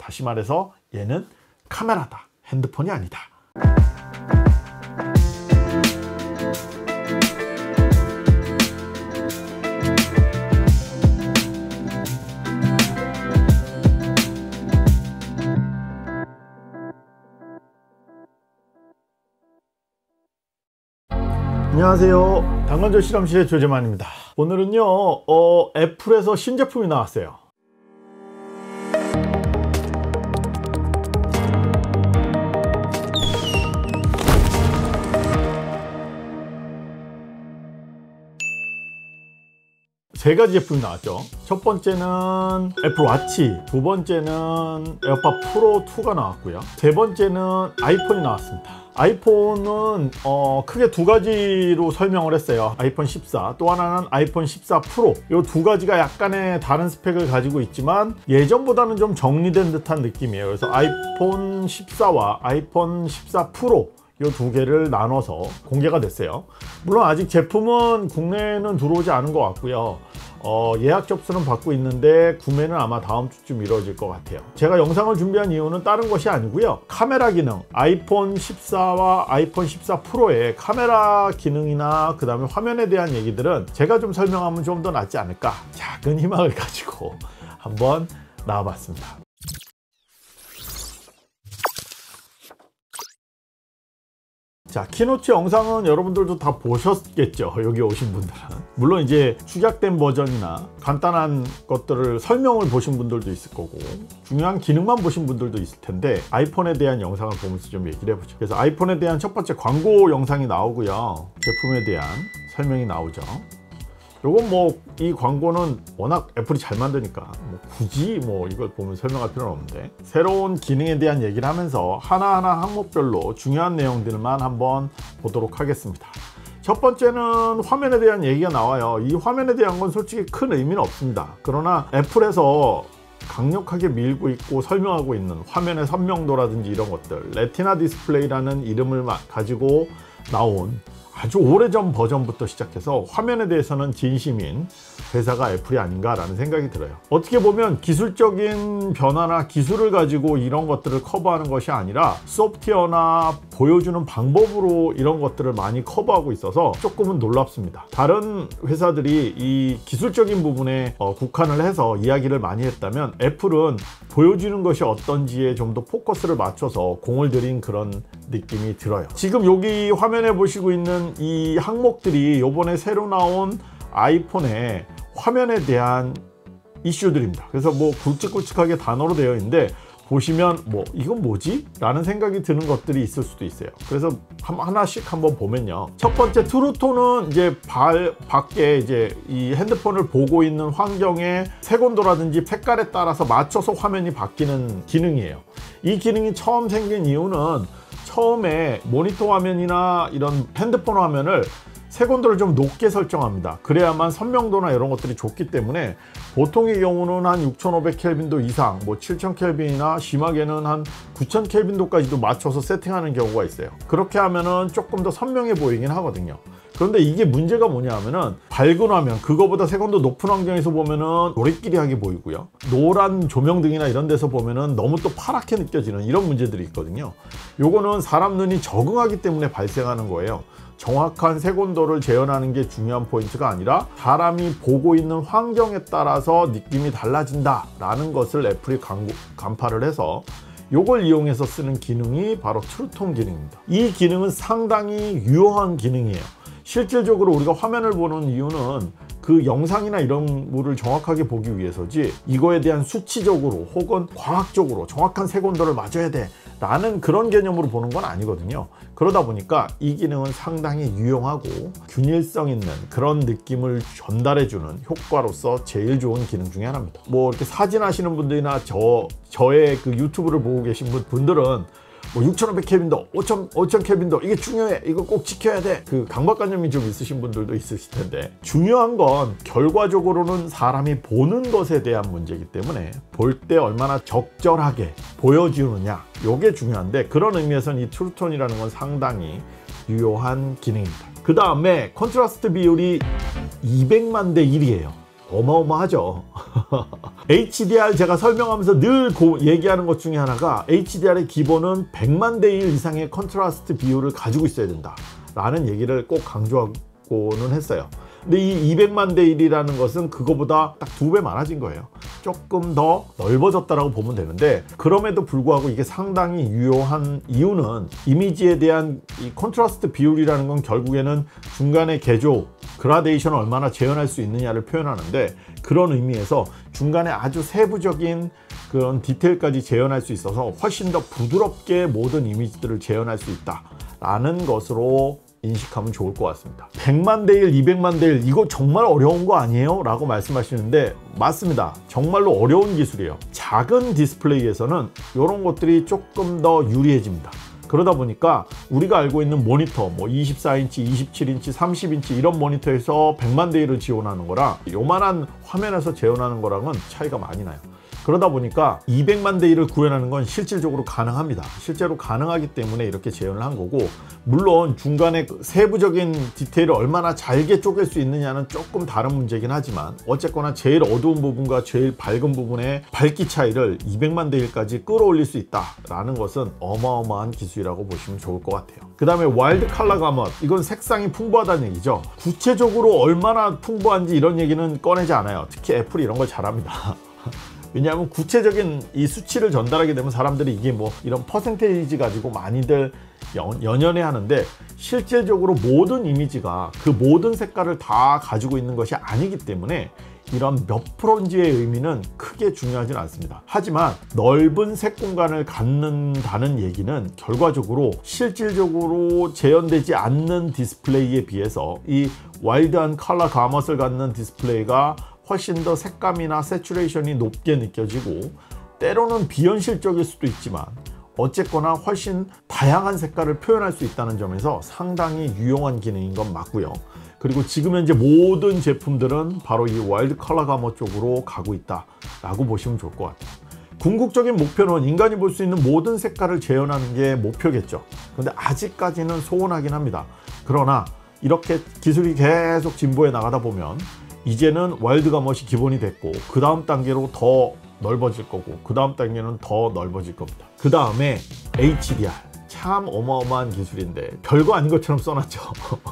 다시 말해서 얘는 카메라다, 핸드폰이 아니다. 안녕하세요, 당근조 실험실의 조재만입니다. 오늘은요 애플에서 신제품이 나왔어요. 세 가지 제품이 나왔죠. 첫 번째는 애플 워치, 두 번째는 에어팟 프로 2가 나왔고요, 세 번째는 아이폰이 나왔습니다. 아이폰은 크게 두 가지로 설명을 했어요. 아이폰 14, 또 하나는 아이폰 14 프로. 이 두 가지가 약간의 다른 스펙을 가지고 있지만 예전보다는 좀 정리된 듯한 느낌이에요. 그래서 아이폰 14와 아이폰 14 프로 이 두 개를 나눠서 공개가 됐어요. 물론 아직 제품은 국내에는 들어오지 않은 것 같고요. 예약 접수는 받고 있는데 구매는 아마 다음 주쯤 이루어질 것 같아요. 제가 영상을 준비한 이유는 다른 것이 아니고요, 카메라 기능, 아이폰 14와 아이폰 14 프로의 카메라 기능이나 그 다음에 화면에 대한 얘기들은 제가 좀 설명하면 좀 더 낫지 않을까, 작은 희망을 가지고 한번 나와봤습니다. 자, 키노트 영상은 여러분들도 다 보셨겠죠, 여기 오신 분들은. 물론 이제 축약된 버전이나 간단한 것들을 설명을 보신 분들도 있을 거고, 중요한 기능만 보신 분들도 있을 텐데 아이폰에 대한 영상을 보면서 좀 얘기를 해보죠. 그래서 아이폰에 대한 첫 번째 광고 영상이 나오고요, 제품에 대한 설명이 나오죠. 요건 뭐 이 광고는 워낙 애플이 잘 만드니까 굳이 이걸 보면 설명할 필요는 없는데, 새로운 기능에 대한 얘기를 하면서 하나하나 항목별로 중요한 내용들만 한번 보도록 하겠습니다. 첫 번째는 화면에 대한 얘기가 나와요. 이 화면에 대한 건 솔직히 큰 의미는 없습니다. 그러나 애플에서 강력하게 밀고 있고 설명하고 있는 화면의 선명도라든지 이런 것들, 레티나 디스플레이라는 이름을 가지고 나온 아주 오래전 버전부터 시작해서 화면에 대해서는 진심인 회사가 애플이 아닌가라는 생각이 들어요. 어떻게 보면 기술적인 변화나 기술을 가지고 이런 것들을 커버하는 것이 아니라 소프트웨어나 보여주는 방법으로 이런 것들을 많이 커버하고 있어서 조금은 놀랍습니다. 다른 회사들이 이 기술적인 부분에 국한을 해서 이야기를 많이 했다면, 애플은 보여주는 것이 어떤지에 좀 더 포커스를 맞춰서 공을 들인 그런 느낌이 들어요. 지금 여기 화면에 보시고 있는 이 항목들이 요번에 새로 나온 아이폰의 화면에 대한 이슈들입니다. 그래서 굵직굵직하게 단어로 되어 있는데, 보시면 이건 뭐지? 라는 생각이 드는 것들이 있을 수도 있어요. 그래서 하나씩 한번 보면요, 첫 번째 트루톤은 이제 밖에 이제 이 핸드폰을 보고 있는 환경의 색온도라든지 색깔에 따라서 맞춰서 화면이 바뀌는 기능이에요. 이 기능이 처음 생긴 이유는, 처음에 모니터 화면이나 이런 핸드폰 화면을 색온도를 좀 높게 설정합니다. 그래야만 선명도나 이런 것들이 좋기 때문에, 보통의 경우는 한 6500켈빈도 이상, 7000켈빈이나 심하게는 한 9000켈빈도까지도 맞춰서 세팅하는 경우가 있어요. 그렇게 하면은 조금 더 선명해 보이긴 하거든요. 그런데 이게 문제가 뭐냐 하면은, 밝은 화면, 그거보다 색온도 높은 환경에서 보면은 노릇끼리하게 보이고요, 노란 조명등이나 이런 데서 보면은 너무 또 파랗게 느껴지는 이런 문제들이 있거든요. 요거는 사람 눈이 적응하기 때문에 발생하는 거예요. 정확한 색온도를 재현하는 게 중요한 포인트가 아니라, 사람이 보고 있는 환경에 따라서 느낌이 달라진다 라는 것을 애플이 간파를 해서 요걸 이용해서 쓰는 기능이 바로 트루톤 기능입니다. 이 기능은 상당히 유효한 기능이에요. 실질적으로 우리가 화면을 보는 이유는 그 영상이나 이런 거를 정확하게 보기 위해서지, 이거에 대한 수치적으로 혹은 과학적으로 정확한 색온도를 맞춰야 돼 라는 그런 개념으로 보는 건 아니거든요. 그러다 보니까 이 기능은 상당히 유용하고 균일성 있는 그런 느낌을 전달해주는 효과로서 제일 좋은 기능 중에 하나입니다. 이렇게 사진 하시는 분들이나 저의 그 유튜브를 보고 계신 분들은 6500켈빈도, 5000켈빈도 이게 중요해, 이거 꼭 지켜야 돼, 그 강박관념이 좀 있으신 분들도 있으실 텐데, 중요한 건 결과적으로는 사람이 보는 것에 대한 문제이기 때문에 볼 때 얼마나 적절하게 보여주느냐, 요게 중요한데, 그런 의미에서는 이 트루톤이라는 건 상당히 유효한 기능입니다. 그 다음에 컨트라스트 비율이 200만 대 1이에요 어마어마하죠. HDR 제가 설명하면서 늘 얘기하는 것 중에 하나가 HDR의 기본은 100만 대 1 이상의 컨트라스트 비율을 가지고 있어야 된다 라는 얘기를 꼭 강조하고는 했어요. 근데 이 200만 대 1이라는 것은 그거보다 딱 2배 많아진 거예요. 조금 더 넓어졌다라고 보면 되는데, 그럼에도 불구하고 이게 상당히 유효한 이유는 이미지에 대한 이 컨트라스트 비율이라는 건 결국에는 중간에 개조, 그라데이션을 얼마나 재현할 수 있느냐를 표현하는데, 그런 의미에서 중간에 아주 세부적인 그런 디테일까지 재현할 수 있어서 훨씬 더 부드럽게 모든 이미지들을 재현할 수 있다라는 것으로 인식하면 좋을 것 같습니다. 100만 대 1, 200만 대 1 이거 정말 어려운 거 아니에요? 라고 말씀하시는데 맞습니다. 정말로 어려운 기술이에요. 작은 디스플레이에서는 이런 것들이 조금 더 유리해집니다. 그러다 보니까 우리가 알고 있는 모니터 뭐 24인치, 27인치, 30인치 이런 모니터에서 100만 대 1을 지원하는 거랑 요만한 화면에서 재현하는 거랑은 차이가 많이 나요. 그러다 보니까 200만 대 1을 구현하는 건 실질적으로 가능합니다. 실제로 가능하기 때문에 이렇게 재현을 한 거고, 물론 중간에 세부적인 디테일을 얼마나 잘게 쪼갤 수 있느냐는 조금 다른 문제긴 하지만 어쨌거나 제일 어두운 부분과 제일 밝은 부분의 밝기 차이를 200만 대 1까지 끌어올릴 수 있다라는 것은 어마어마한 기술이라고 보시면 좋을 것 같아요. 그 다음에 와일드 컬러 가머, 이건 색상이 풍부하다는 얘기죠. 구체적으로 얼마나 풍부한지 이런 얘기는 꺼내지 않아요. 특히 애플이 이런 걸 잘합니다. 왜냐하면 구체적인 이 수치를 전달하게 되면 사람들이 이게 뭐 이런 퍼센테이지 가지고 많이들 연연해 하는데, 실질적으로 모든 이미지가 그 모든 색깔을 다 가지고 있는 것이 아니기 때문에 이런 몇 프로인지의 의미는 크게 중요하진 않습니다. 하지만 넓은 색 공간을 갖는다는 얘기는 결과적으로 실질적으로 재현되지 않는 디스플레이에 비해서 이 와일드한 컬러 가머스를 갖는 디스플레이가 훨씬 더 색감이나 세츄레이션이 높게 느껴지고, 때로는 비현실적일 수도 있지만 어쨌거나 훨씬 다양한 색깔을 표현할 수 있다는 점에서 상당히 유용한 기능인 건 맞고요. 그리고 지금 현재 모든 제품들은 바로 이 와일드 컬러 가머 쪽으로 가고 있다라고 보시면 좋을 것 같아요. 궁극적인 목표는 인간이 볼 수 있는 모든 색깔을 재현하는 게 목표겠죠. 그런데 아직까지는 소원하긴 합니다. 그러나 이렇게 기술이 계속 진보해 나가다 보면 이제는 와일드 가머시 기본이 됐고, 그 다음 단계로 더 넓어질 거고, 그 다음 단계는 더 넓어질 겁니다. 그 다음에 HDR, 참 어마어마한 기술인데 별거 아닌 것처럼 써놨죠.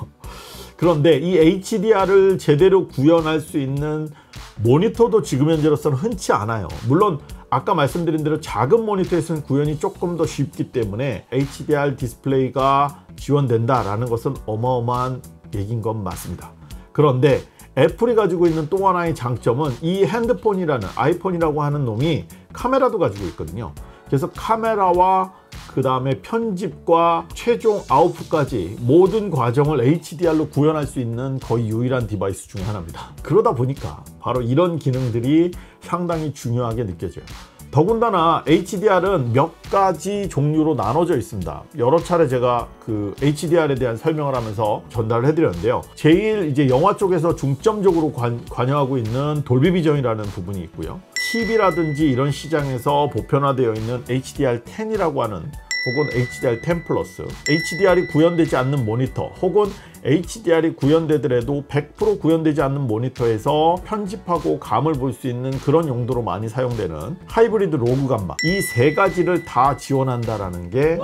그런데 이 HDR을 제대로 구현할 수 있는 모니터도 지금 현재로서는 흔치 않아요. 물론 아까 말씀드린 대로 작은 모니터에서는 구현이 조금 더 쉽기 때문에 HDR 디스플레이가 지원된다라는 것은 어마어마한 얘기인 건 맞습니다. 그런데 애플이 가지고 있는 또 하나의 장점은 이 핸드폰이라는, 아이폰이라고 하는 놈이 카메라도 가지고 있거든요. 그래서 카메라와 그 다음에 편집과 최종 아웃풋까지 모든 과정을 HDR로 구현할 수 있는 거의 유일한 디바이스 중에 하나입니다. 그러다 보니까 바로 이런 기능들이 상당히 중요하게 느껴져요. 더군다나 HDR은 몇 가지 종류로 나눠져 있습니다. 여러 차례 제가 그 HDR에 대한 설명을 하면서 전달을 해드렸는데요. 제일 이제 영화 쪽에서 중점적으로 관여하고 있는 돌비 비전이라는 부분이 있고요. TV라든지 이런 시장에서 보편화되어 있는 HDR10이라고 하는, 혹은 HDR10 플러스, HDR이 구현되지 않는 모니터, 혹은 HDR이 구현되더라도 100% 구현되지 않는 모니터에서 편집하고 감을 볼 수 있는 그런 용도로 많이 사용되는 하이브리드 로그 감마, 이 세 가지를 다 지원한다라는 게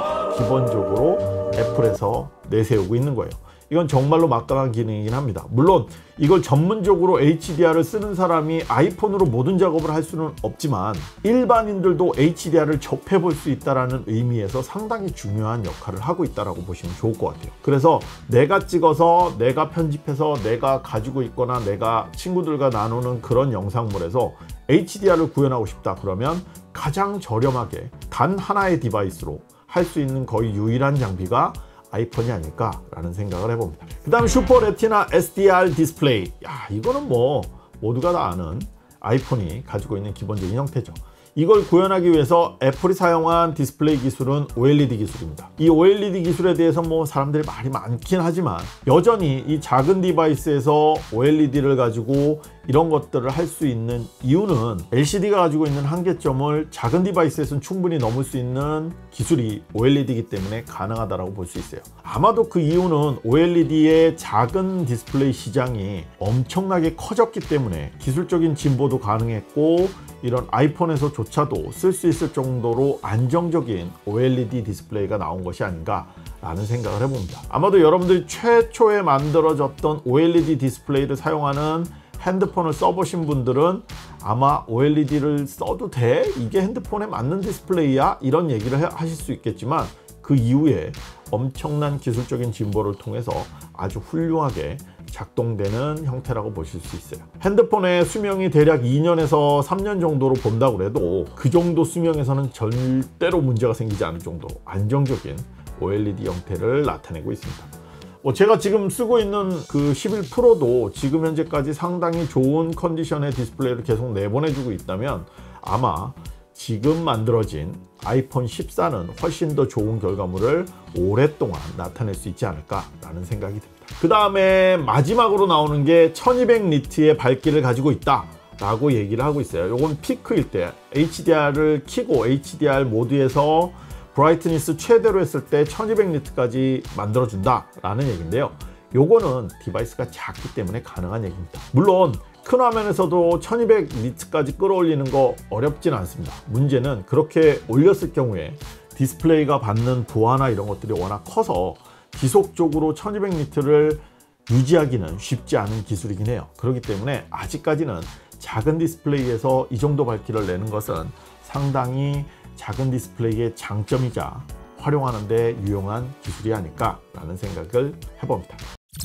기본적으로 애플에서 내세우고 있는 거예요. 이건 정말로 막강한 기능이긴 합니다. 물론 이걸 전문적으로 HDR을 쓰는 사람이 아이폰으로 모든 작업을 할 수는 없지만 일반인들도 HDR을 접해볼 수 있다는 의미에서 상당히 중요한 역할을 하고 있다고 보시면 좋을 것 같아요. 그래서 내가 찍어서 내가 편집해서 내가 가지고 있거나 내가 친구들과 나누는 그런 영상물에서 HDR을 구현하고 싶다 그러면 가장 저렴하게 단 하나의 디바이스로 할 수 있는 거의 유일한 장비가 아이폰이 아닐까라는 생각을 해봅니다. 그 다음 슈퍼 레티나 SDR 디스플레이. 이거는 뭐 모두가 다 아는 아이폰이 가지고 있는 기본적인 형태죠. 이걸 구현하기 위해서 애플이 사용한 디스플레이 기술은 OLED 기술입니다. 이 OLED 기술에 대해서 뭐 사람들이 말이 많긴 하지만 여전히 이 작은 디바이스에서 OLED를 가지고 이런 것들을 할 수 있는 이유는 LCD가 가지고 있는 한계점을 작은 디바이스에서는 충분히 넘을 수 있는 기술이 OLED이기 때문에 가능하다고 볼 수 있어요. 아마도 그 이유는 OLED의 작은 디스플레이 시장이 엄청나게 커졌기 때문에 기술적인 진보도 가능했고 이런 아이폰에서조차도 쓸 수 있을 정도로 안정적인 OLED 디스플레이가 나온 것이 아닌가 라는 생각을 해봅니다. 아마도 여러분들이 최초에 만들어졌던 OLED 디스플레이를 사용하는 핸드폰을 써보신 분들은 아마 OLED를 써도 돼? 이게 핸드폰에 맞는 디스플레이야? 이런 얘기를 하실 수 있겠지만 그 이후에 엄청난 기술적인 진보를 통해서 아주 훌륭하게 작동되는 형태라고 보실 수 있어요. 핸드폰의 수명이 대략 2년에서 3년 정도로 본다고 해도 그 정도 수명에서는 절대로 문제가 생기지 않을 정도로 안정적인 OLED 형태를 나타내고 있습니다. 제가 지금 쓰고 있는 그 11 프로도 지금 현재까지 상당히 좋은 컨디션의 디스플레이를 계속 내보내주고 있다면 아마 지금 만들어진 아이폰 14는 훨씬 더 좋은 결과물을 오랫동안 나타낼 수 있지 않을까라는 생각이 듭니다. 그 다음에 마지막으로 나오는 게 1200니트의 밝기를 가지고 있다 라고 얘기를 하고 있어요. 이건 피크일 때 HDR을 켜고 HDR 모드에서 브라이트니스 최대로 했을 때 1200니트까지 만들어준다 라는 얘기인데요. 요거는 디바이스가 작기 때문에 가능한 얘기입니다. 물론 큰 화면에서도 1200니트까지 끌어올리는 거 어렵진 않습니다. 문제는 그렇게 올렸을 경우에 디스플레이가 받는 부하나 이런 것들이 워낙 커서 지속적으로 1200니트를 유지하기는 쉽지 않은 기술이긴 해요. 그렇기 때문에 아직까지는 작은 디스플레이에서 이 정도 밝기를 내는 것은 상당히 작은 디스플레이의 장점이자 활용하는 데 유용한 기술이 아닐까 라는 생각을 해봅니다.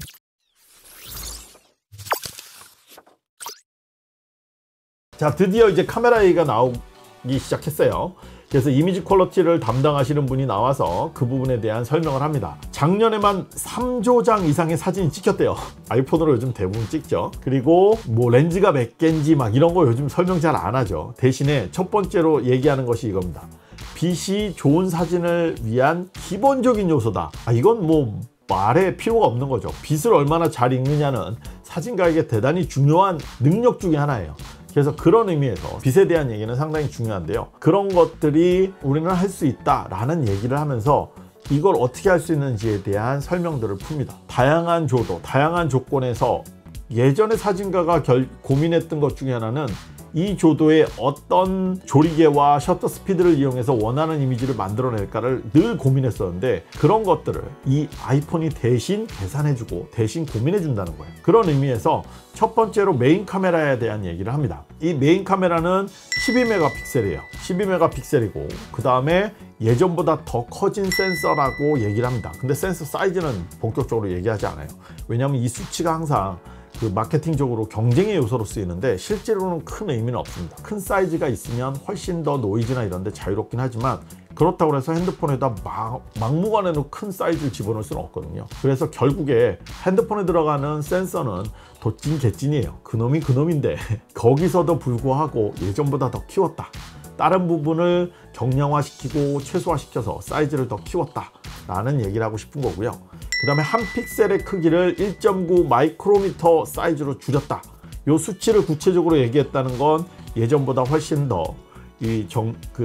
자, 드디어 이제 카메라 얘기가 나오기 시작했어요. 그래서 이미지 퀄리티를 담당하시는 분이 나와서 그 부분에 대한 설명을 합니다. 작년에만 3조 장 이상의 사진이 찍혔대요. 아이폰으로 요즘 대부분 찍죠. 그리고 뭐 렌즈가 몇 개인지 막 이런 거 요즘 설명 잘 안 하죠. 대신에 첫 번째로 얘기하는 것이 이겁니다. 빛이 좋은 사진을 위한 기본적인 요소다. 이건 뭐 말에 필요가 없는 거죠. 빛을 얼마나 잘 읽느냐는 사진가에게 대단히 중요한 능력 중에 하나예요. 그래서 그런 의미에서 빛에 대한 얘기는 상당히 중요한데요. 그런 것들이 우리는 할 수 있다라는 얘기를 하면서 이걸 어떻게 할 수 있는지에 대한 설명들을 풉니다. 다양한 조도, 다양한 조건에서 예전에 사진가가 고민했던 것 중에 하나는 이 조도에 어떤 조리개와 셔터 스피드를 이용해서 원하는 이미지를 만들어낼까를 늘 고민했었는데 그런 것들을 이 아이폰이 대신 계산해주고 대신 고민해준다는 거예요. 그런 의미에서 첫 번째로 메인 카메라에 대한 얘기를 합니다. 이 메인 카메라는 12메가픽셀이에요. 12메가픽셀이고 그 다음에 예전보다 더 커진 센서라고 얘기를 합니다. 근데 센서 사이즈는 본격적으로 얘기하지 않아요. 왜냐하면 이 수치가 항상 그 마케팅적으로 경쟁의 요소로 쓰이는데 실제로는 큰 의미는 없습니다. 큰 사이즈가 있으면 훨씬 더 노이즈나 이런 데 자유롭긴 하지만 그렇다고 해서 핸드폰에다 막무가내로 큰 사이즈를 집어넣을 수는 없거든요. 그래서 결국에 핸드폰에 들어가는 센서는 도찐 개찐이에요. 그놈이 그놈인데 거기서도 불구하고 예전보다 더 키웠다. 다른 부분을 경량화시키고 최소화시켜서 사이즈를 더 키웠다 라는 얘기를 하고 싶은 거고요. 그 다음에 한 픽셀의 크기를 1.9 마이크로미터 사이즈로 줄였다. 이 수치를 구체적으로 얘기했다는 건 예전보다 훨씬 더 그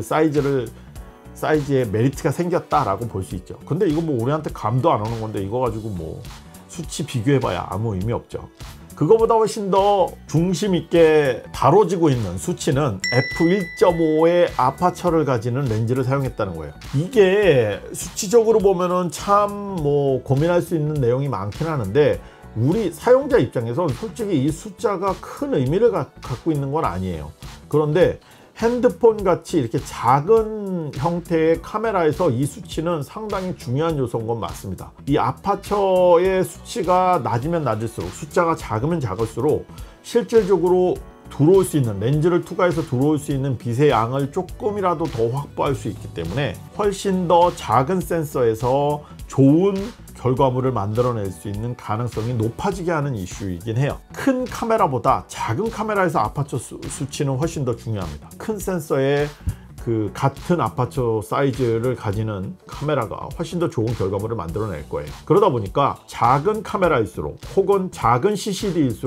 사이즈에 메리트가 생겼다라고 볼 수 있죠. 근데 이거 뭐 우리한테 감도 안 오는 건데 이거 가지고 뭐 수치 비교해봐야 아무 의미 없죠. 그거보다 훨씬 더 중심 있게 다뤄지고 있는 수치는 f1.5의 아파처를 가지는 렌즈를 사용했다는 거예요. 이게 수치적으로 보면은 참 뭐 고민할 수 있는 내용이 많긴 하는데 우리 사용자 입장에서 솔직히 이 숫자가 큰 의미를 갖고 있는 건 아니에요. 그런데 핸드폰 같이 이렇게 작은 형태의 카메라에서 이 수치는 상당히 중요한 요소인 건 맞습니다. 이 아파처의 수치가 낮으면 낮을수록 숫자가 작으면 작을수록 실질적으로 들어올 수 있는 렌즈를 투과해서 들어올 수 있는 빛의 양을 조금이라도 더 확보할 수 있기 때문에 훨씬 더 작은 센서에서 좋은 결과물을 만들어낼 수 있는 가능성이 높아지게 하는 이슈이긴 해요. 큰 카메라보다 작은 카메라에서 아파처 수치는 훨씬 더 중요합니다. 큰 센서에 그 같은 아파처 사이즈를 가지는 카메라가 훨씬 더 좋은 결과물을 만들어낼 거예요. 그러다 보니까 작은 카메라일수록 혹은 작은 CCD일수록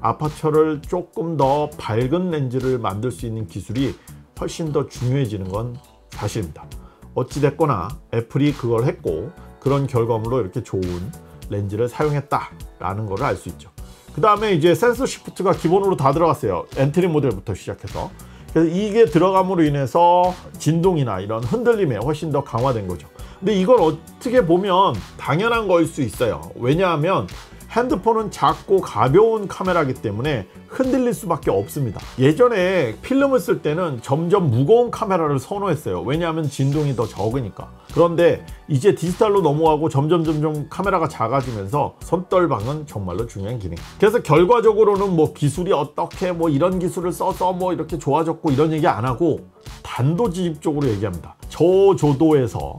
아파처를 조금 더 밝은 렌즈를 만들 수 있는 기술이 훨씬 더 중요해지는 건 사실입니다. 어찌됐거나 애플이 그걸 했고 그런 결과물로 이렇게 좋은 렌즈를 사용했다라는 걸 알 수 있죠. 그 다음에 이제 센서 시프트가 기본으로 다 들어갔어요. 엔트리 모델부터 시작해서. 그래서 이게 들어감으로 인해서 진동이나 이런 흔들림에 훨씬 더 강화된 거죠. 근데 이걸 어떻게 보면 당연한 거일 수 있어요. 왜냐하면 핸드폰은 작고 가벼운 카메라이기 때문에 흔들릴 수밖에 없습니다. 예전에 필름을 쓸 때는 점점 무거운 카메라를 선호했어요. 왜냐하면 진동이 더 적으니까. 그런데 이제 디지털로 넘어가고 점점 카메라가 작아지면서 손떨방은 정말로 중요한 기능. 그래서 결과적으로는 뭐 기술이 어떻게 뭐 이런 기술을 써서 뭐 이렇게 좋아졌고 이런 얘기 안 하고 단도직입적으로 얘기합니다. 저조도에서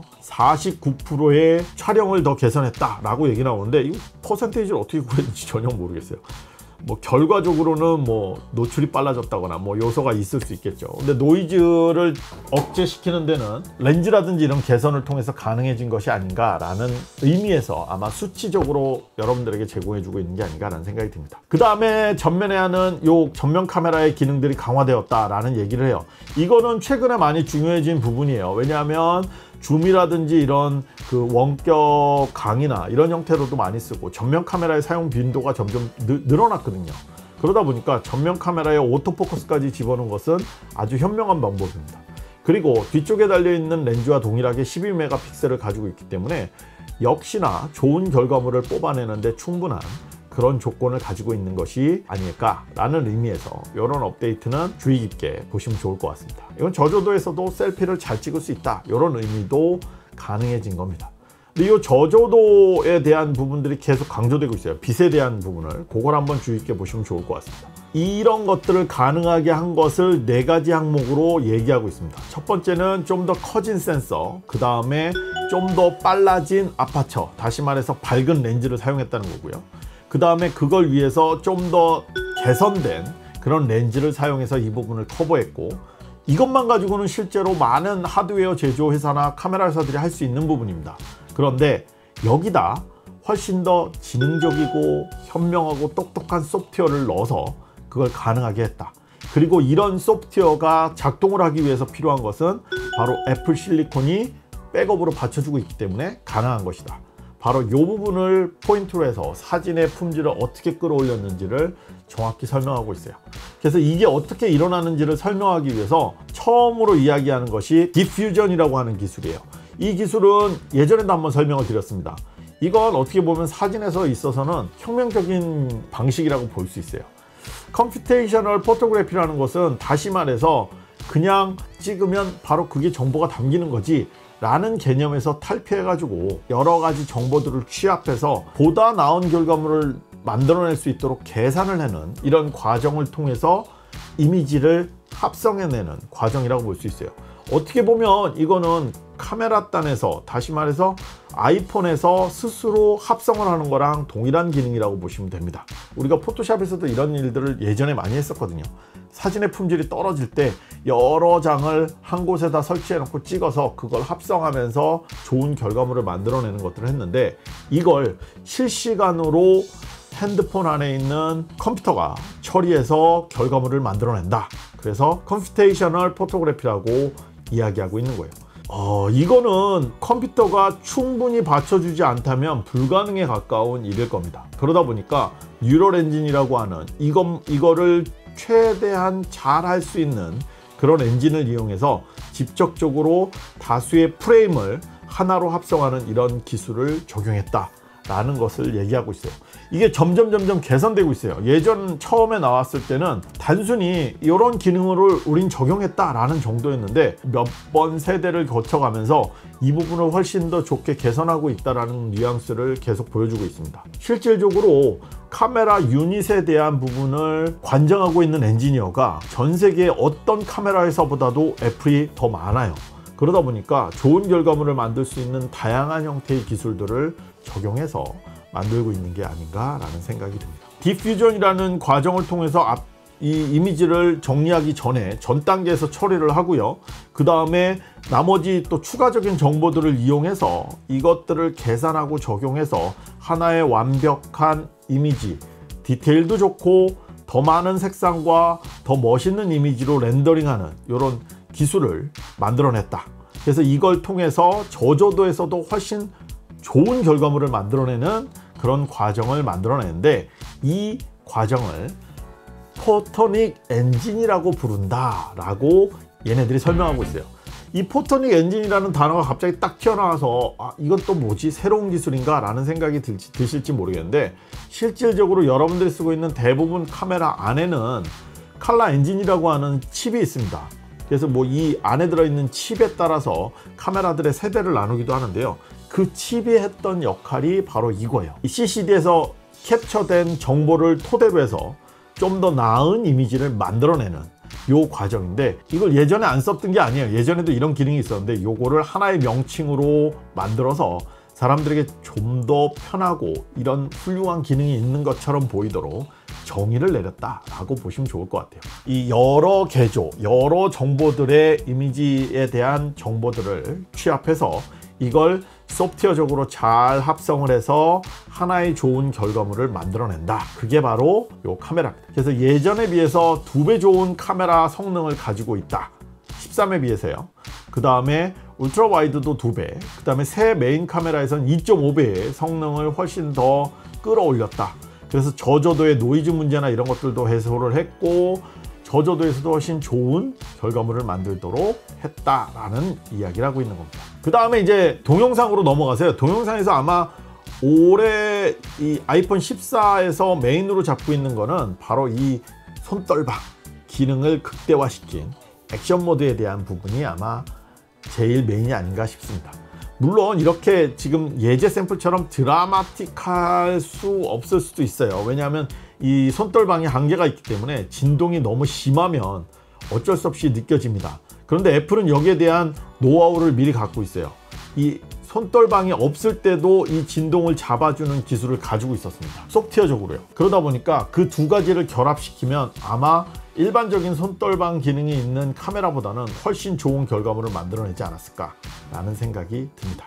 49%의 촬영을 더 개선했다라고 얘기 나오는데 이 퍼센테이지를 어떻게 구했는지 전혀 모르겠어요. 뭐 결과적으로는 뭐 노출이 빨라졌다거나 뭐 요소가 있을 수 있겠죠. 근데 노이즈를 억제시키는 데는 렌즈라든지 이런 개선을 통해서 가능해진 것이 아닌가라는 의미에서 아마 수치적으로 여러분들에게 제공해주고 있는 게 아닌가라는 생각이 듭니다. 그 다음에 전면에 하는 요 전면 카메라의 기능들이 강화되었다라는 얘기를 해요. 이거는 최근에 많이 중요해진 부분이에요. 왜냐하면 줌이라든지 이런 그 원격 강의나 이런 형태로도 많이 쓰고 전면 카메라의 사용 빈도가 점점 늘어났거든요. 그러다 보니까 전면 카메라에 오토포커스까지 집어넣은 것은 아주 현명한 방법입니다. 그리고 뒤쪽에 달려있는 렌즈와 동일하게 12메가픽셀을 가지고 있기 때문에 역시나 좋은 결과물을 뽑아내는데 충분한 그런 조건을 가지고 있는 것이 아닐까라는 의미에서 이런 업데이트는 주의 깊게 보시면 좋을 것 같습니다. 이건 저조도에서도 셀피를 잘 찍을 수 있다, 이런 의미도 가능해진 겁니다. 근데 이 저조도에 대한 부분들이 계속 강조되고 있어요. 빛에 대한 부분을, 그걸 한번 주의 깊게 보시면 좋을 것 같습니다. 이런 것들을 가능하게 한 것을 4가지 항목으로 얘기하고 있습니다. 첫 번째는 좀 더 커진 센서, 그 다음에 좀 더 빨라진 아파처, 다시 말해서 밝은 렌즈를 사용했다는 거고요. 그 다음에 그걸 위해서 좀 더 개선된 그런 렌즈를 사용해서 이 부분을 커버했고, 이것만 가지고는 실제로 많은 하드웨어 제조 회사나 카메라 회사들이 할 수 있는 부분입니다. 그런데 여기다 훨씬 더 지능적이고 현명하고 똑똑한 소프트웨어를 넣어서 그걸 가능하게 했다. 그리고 이런 소프트웨어가 작동을 하기 위해서 필요한 것은 바로 애플 실리콘이 백업으로 받쳐주고 있기 때문에 가능한 것이다. 바로 이 부분을 포인트로 해서 사진의 품질을 어떻게 끌어올렸는지를 정확히 설명하고 있어요. 그래서 이게 어떻게 일어나는지를 설명하기 위해서 처음으로 이야기하는 것이 디퓨전이라고 하는 기술이에요. 이 기술은 예전에도 한번 설명을 드렸습니다. 이건 어떻게 보면 사진에서 있어서는 혁명적인 방식이라고 볼 수 있어요. 컴퓨테이셔널 포토그래피라는 것은 다시 말해서 그냥 찍으면 바로 그게 정보가 담기는 거지 라는 개념에서 탈피해가지고 여러 가지 정보들을 취합해서 보다 나은 결과물을 만들어낼 수 있도록 계산을 해는 이런 과정을 통해서 이미지를 합성해내는 과정이라고 볼 수 있어요. 어떻게 보면 이거는 카메라단에서, 다시 말해서 아이폰에서 스스로 합성을 하는 거랑 동일한 기능이라고 보시면 됩니다. 우리가 포토샵에서도 이런 일들을 예전에 많이 했었거든요. 사진의 품질이 떨어질 때 여러 장을 한 곳에다 설치해 놓고 찍어서 그걸 합성하면서 좋은 결과물을 만들어내는 것들을 했는데, 이걸 실시간으로 핸드폰 안에 있는 컴퓨터가 처리해서 결과물을 만들어낸다. 그래서 컴퓨테이셔널 포토그래피라고 이야기하고 있는 거예요. 이거는 컴퓨터가 충분히 받쳐주지 않다면 불가능에 가까운 일일 겁니다. 그러다 보니까 뉴럴 엔진이라고 하는 이거를 최대한 잘 할 수 있는 그런 엔진을 이용해서 직접적으로 다수의 프레임을 하나로 합성하는 이런 기술을 적용했다 라는 것을 얘기하고 있어요. 이게 점점 개선되고 있어요. 예전 처음에 나왔을 때는 단순히 이런 기능을 우린 적용했다라는 정도였는데 몇 번 세대를 거쳐가면서 이 부분을 훨씬 더 좋게 개선하고 있다라는 뉘앙스를 계속 보여주고 있습니다. 실질적으로 카메라 유닛에 대한 부분을 관장하고 있는 엔지니어가 전 세계 어떤 카메라 회사보다도 애플이 더 많아요. 그러다 보니까 좋은 결과물을 만들 수 있는 다양한 형태의 기술들을 적용해서 만들고 있는 게 아닌가라는 생각이 듭니다. 디퓨전이라는 과정을 통해서 이 이미지를 정리하기 전에 전 단계에서 처리를 하고요. 그 다음에 나머지 또 추가적인 정보들을 이용해서 이것들을 계산하고 적용해서 하나의 완벽한 이미지, 디테일도 좋고 더 많은 색상과 더 멋있는 이미지로 렌더링하는 이런 기술을 만들어냈다. 그래서 이걸 통해서 저조도에서도 훨씬 좋은 결과물을 만들어내는 그런 과정을 만들어내는데, 이 과정을 포토닉 엔진이라고 부른다 라고 얘네들이 설명하고 있어요. 이 포토닉 엔진이라는 단어가 갑자기 딱 튀어나와서 이건 또 뭐지? 새로운 기술인가? 라는 생각이 드실지 모르겠는데, 실질적으로 여러분들이 쓰고 있는 대부분 카메라 안에는 칼라 엔진이라고 하는 칩이 있습니다. 그래서 뭐 이 안에 들어있는 칩에 따라서 카메라들의 세대를 나누기도 하는데요. 그 칩이 했던 역할이 바로 이거예요. 이 CCD에서 캡처된 정보를 토대로 해서 좀 더 나은 이미지를 만들어내는 요 과정인데, 이걸 예전에 안 썼던 게 아니에요. 예전에도 이런 기능이 있었는데 요거를 하나의 명칭으로 만들어서 사람들에게 좀 더 편하고 이런 훌륭한 기능이 있는 것처럼 보이도록 정의를 내렸다라고 보시면 좋을 것 같아요. 이 여러 개조, 여러 정보들의 이미지에 대한 정보들을 취합해서 이걸 소프트웨어적으로 잘 합성을 해서 하나의 좋은 결과물을 만들어낸다. 그게 바로 요 카메라입니다. 그래서 예전에 비해서 2배 좋은 카메라 성능을 가지고 있다. 13에 비해서요. 그 다음에 울트라 와이드도 2배, 그 다음에 새 메인 카메라에선 2.5배의 성능을 훨씬 더 끌어올렸다. 그래서 저조도의 노이즈 문제나 이런 것들도 해소를 했고, 저조도에서도 훨씬 좋은 결과물을 만들도록 했다라는 이야기를 하고 있는 겁니다. 그 다음에 이제 동영상으로 넘어가세요. 동영상에서 아마 올해 이 아이폰 14에서 메인으로 잡고 있는 거는 바로 이 손떨방 기능을 극대화시킨 액션 모드에 대한 부분이 아마 제일 메인이 아닌가 싶습니다. 물론 이렇게 지금 예제 샘플처럼 드라마틱할 수 없을 수도 있어요. 왜냐하면 이 손떨방이 한계가 있기 때문에 진동이 너무 심하면 어쩔 수 없이 느껴집니다. 그런데 애플은 여기에 대한 노하우를 미리 갖고 있어요. 이 손떨방이 없을 때도 이 진동을 잡아주는 기술을 가지고 있었습니다. 소프트웨어적으로요. 그러다 보니까 그 두 가지를 결합시키면 아마 일반적인 손떨방 기능이 있는 카메라보다는 훨씬 좋은 결과물을 만들어내지 않았을까 라는 생각이 듭니다.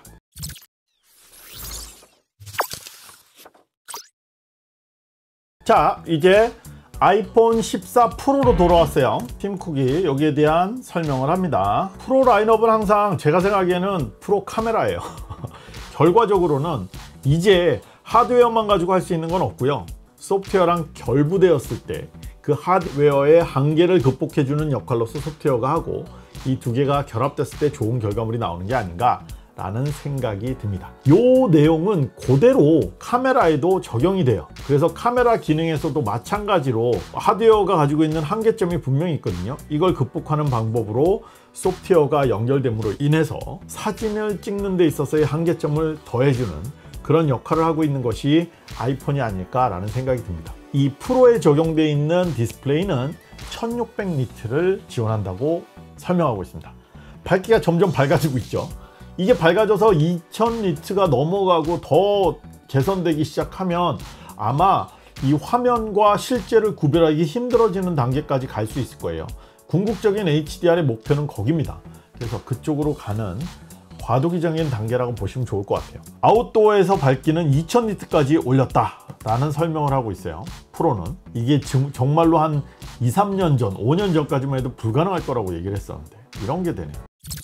자, 이제 아이폰 14 프로로 돌아왔어요. 팀 쿡이 여기에 대한 설명을 합니다. 프로 라인업은 항상 제가 생각하기에는 프로 카메라예요. 결과적으로는 이제 하드웨어만 가지고 할 수 있는 건 없고요. 소프트웨어랑 결부되었을 때 그 하드웨어의 한계를 극복해주는 역할로서 소프트웨어가 하고, 이 두 개가 결합됐을 때 좋은 결과물이 나오는 게 아닌가 라는 생각이 듭니다. 이 내용은 그대로 카메라에도 적용이 돼요. 그래서 카메라 기능에서도 마찬가지로 하드웨어가 가지고 있는 한계점이 분명히 있거든요. 이걸 극복하는 방법으로 소프트웨어가 연결됨으로 인해서 사진을 찍는 데 있어서의 한계점을 더해주는 그런 역할을 하고 있는 것이 아이폰이 아닐까라는 생각이 듭니다. 이 프로에 적용되어 있는 디스플레이는 1600니트를 지원한다고 설명하고 있습니다. 밝기가 점점 밝아지고 있죠. 이게 밝아져서 2000니트가 넘어가고 더 개선되기 시작하면 아마 이 화면과 실제를 구별하기 힘들어지는 단계까지 갈 수 있을 거예요. 궁극적인 HDR의 목표는 거기입니다. 그래서 그쪽으로 가는 과도기적인 단계라고 보시면 좋을 것 같아요. 아웃도어에서 밝기는 2000니트까지 올렸다 라는 설명을 하고 있어요. 프로는 이게 정말로 한 2, 3년 전, 5년 전까지만 해도 불가능할 거라고 얘기를 했었는데 이런 게 되네요.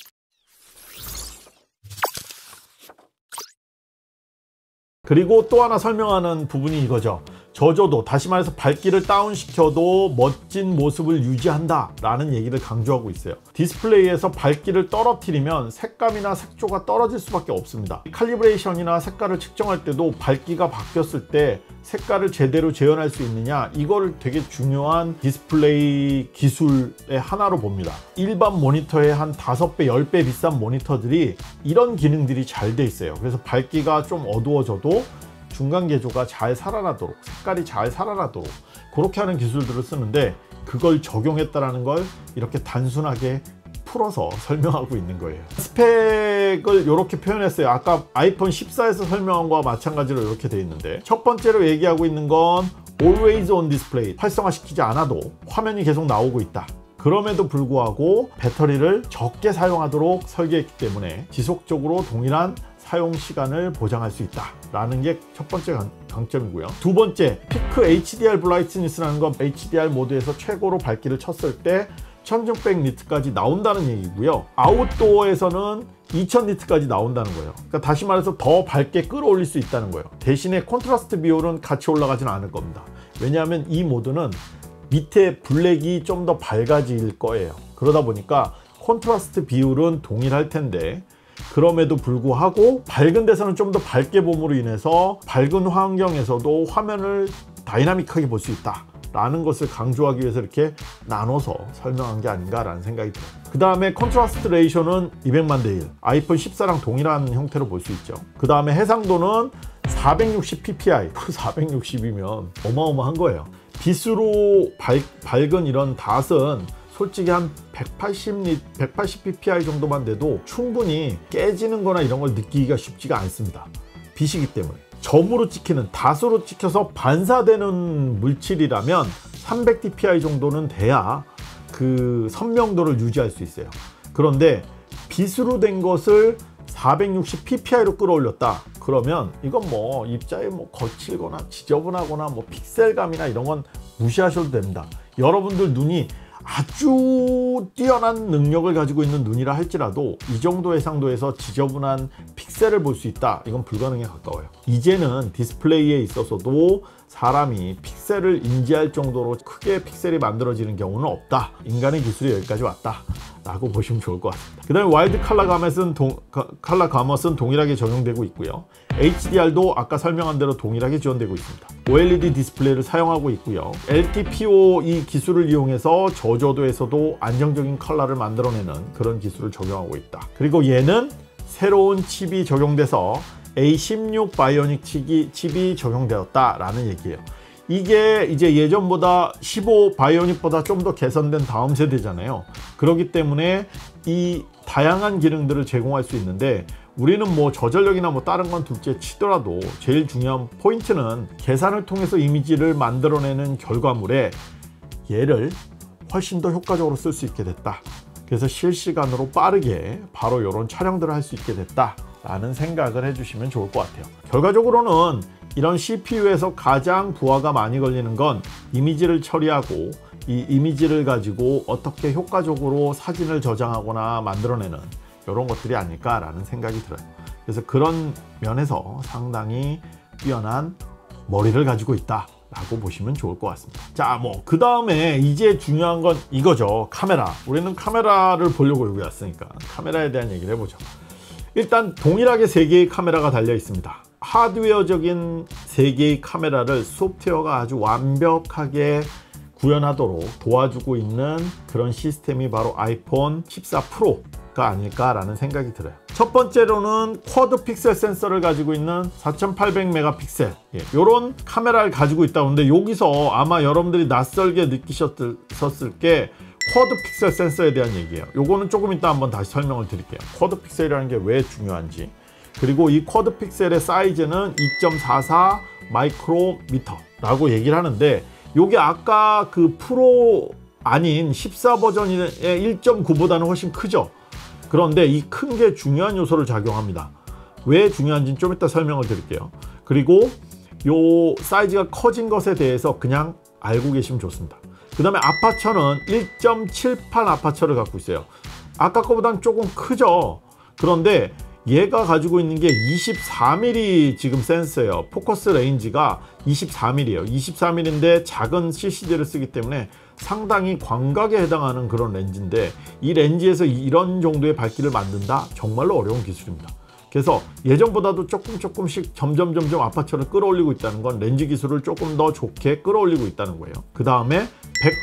그리고 또 하나 설명하는 부분이 이거죠. 저조도, 다시 말해서 밝기를 다운시켜도 멋진 모습을 유지한다 라는 얘기를 강조하고 있어요. 디스플레이에서 밝기를 떨어뜨리면 색감이나 색조가 떨어질 수밖에 없습니다. 칼리브레이션이나 색깔을 측정할 때도 밝기가 바뀌었을 때 색깔을 제대로 재현할 수 있느냐, 이거를 되게 중요한 디스플레이 기술의 하나로 봅니다. 일반 모니터의 한 5배, 10배 비싼 모니터들이 이런 기능들이 잘 돼 있어요. 그래서 밝기가 좀 어두워져도 중간 개조가 잘 살아나도록, 색깔이 잘 살아나도록 그렇게 하는 기술들을 쓰는데, 그걸 적용했다라는 걸 이렇게 단순하게 풀어서 설명하고 있는 거예요. 스펙을 이렇게 표현했어요. 아까 아이폰 14에서 설명한 거와 마찬가지로 이렇게 돼 있는데, 첫 번째로 얘기하고 있는 건 Always on Display, 활성화시키지 않아도 화면이 계속 나오고 있다. 그럼에도 불구하고 배터리를 적게 사용하도록 설계했기 때문에 지속적으로 동일한 사용 시간을 보장할 수 있다라는 게 첫 번째 강점이고요. 두 번째, 피크 HDR 브라이트니스라는 건 HDR 모드에서 최고로 밝기를 쳤을 때 1600니트까지 나온다는 얘기고요. 아웃도어에서는 2000니트까지 나온다는 거예요. 그러니까 다시 말해서 더 밝게 끌어올릴 수 있다는 거예요. 대신에 콘트라스트 비율은 같이 올라가지는 않을 겁니다. 왜냐하면 이 모드는 밑에 블랙이 좀 더 밝아질 거예요. 그러다 보니까 콘트라스트 비율은 동일할 텐데 그럼에도 불구하고 밝은 데서는 좀 더 밝게 봄으로 인해서 밝은 환경에서도 화면을 다이나믹하게 볼 수 있다 라는 것을 강조하기 위해서 이렇게 나눠서 설명한 게 아닌가라는 생각이 들어요. 그 다음에 컨트라스트 레이쇼는 200만 대 1, 아이폰 14랑 동일한 형태로 볼 수 있죠. 그 다음에 해상도는 460ppi, 460이면 어마어마한 거예요. 빛으로 밝은 이런 닷은 솔직히 한 180ppi 정도만 돼도 충분히 깨지는 거나 이런 걸 느끼기가 쉽지가 않습니다. 빛이기 때문에. 점으로 찍히는, 닷으로 찍혀서 반사되는 물질이라면 300dpi 정도는 돼야 그 선명도를 유지할 수 있어요. 그런데 빛으로 된 것을 460ppi로 끌어올렸다 그러면 이건 뭐 입자에 뭐 거칠거나 지저분하거나 뭐 픽셀감이나 이런 건 무시하셔도 됩니다. 여러분들 눈이 아주 뛰어난 능력을 가지고 있는 눈이라 할지라도 이 정도 해상도에서 지저분한 픽셀을 볼 수 있다, 이건 불가능에 가까워요. 이제는 디스플레이에 있어서도 사람이 픽셀을 인지할 정도로 크게 픽셀이 만들어지는 경우는 없다. 인간의 기술이 여기까지 왔다 라고 보시면 좋을 것 같습니다. 그 다음에 와일드 컬러 가머스는 동일하게 적용되고 있고요. HDR도 아까 설명한 대로 동일하게 지원되고 있습니다. OLED 디스플레이를 사용하고 있고요. LTPO 이 기술을 이용해서 저조도에서도 안정적인 컬러를 만들어내는 그런 기술을 적용하고 있다. 그리고 얘는 새로운 칩이 적용돼서 A16 바이오닉 칩이 적용되었다라는 얘기예요. 이게 이제 예전보다 15 바이오닉보다 좀 더 개선된 다음 세대잖아요. 그렇기 때문에 이 다양한 기능들을 제공할 수 있는데 우리는 뭐 저전력이나 뭐 다른 건 둘째 치더라도 제일 중요한 포인트는 계산을 통해서 이미지를 만들어내는 결과물에 얘를 훨씬 더 효과적으로 쓸 수 있게 됐다. 그래서 실시간으로 빠르게 바로 이런 촬영들을 할 수 있게 됐다 라는 생각을 해주시면 좋을 것 같아요. 결과적으로는 이런 CPU에서 가장 부하가 많이 걸리는 건 이미지를 처리하고 이 이미지를 가지고 어떻게 효과적으로 사진을 저장하거나 만들어내는 이런 것들이 아닐까라는 생각이 들어요. 그래서 그런 면에서 상당히 뛰어난 머리를 가지고 있다 라고 보시면 좋을 것 같습니다. 자, 뭐 그 다음에 이제 중요한 건 이거죠. 카메라. 우리는 카메라를 보려고 여기 왔으니까 카메라에 대한 얘기를 해보죠. 일단 동일하게 3개의 카메라가 달려 있습니다. 하드웨어적인 3개의 카메라를 소프트웨어가 아주 완벽하게 구현하도록 도와주고 있는 그런 시스템이 바로 아이폰 14 프로가 아닐까라는 생각이 들어요. 첫 번째로는 쿼드 픽셀 센서를 가지고 있는 4800메가픽셀 이런 카메라를 가지고 있다고 하는데, 여기서 아마 여러분들이 낯설게 느끼셨을 게 쿼드 픽셀 센서에 대한 얘기예요. 요거는 조금 이따 한번 다시 설명을 드릴게요. 쿼드 픽셀이라는 게 왜 중요한지, 그리고 이 쿼드 픽셀의 사이즈는 2.44 마이크로미터라고 얘기를 하는데, 요게 아까 그 프로 아닌 14 버전의 1.9보다는 훨씬 크죠. 그런데 이 큰 게 중요한 요소를 작용합니다. 왜 중요한지는 좀 이따 설명을 드릴게요. 그리고 요 사이즈가 커진 것에 대해서 그냥 알고 계시면 좋습니다. 그 다음에 아파처는 1.78 아파처를 갖고 있어요. 아까 거보다는 조금 크죠. 그런데 얘가 가지고 있는 게 24mm 지금 센서예요. 포커스 레인지가 24mm예요. 24mm인데 작은 CCD를 쓰기 때문에 상당히 광각에 해당하는 그런 렌즈인데, 이 렌즈에서 이런 정도의 밝기를 만든다? 정말로 어려운 기술입니다. 그래서 예전보다도 조금씩 점점 아파처를 끌어올리고 있다는 건 렌즈 기술을 조금 더 좋게 끌어올리고 있다는 거예요. 그 다음에 100%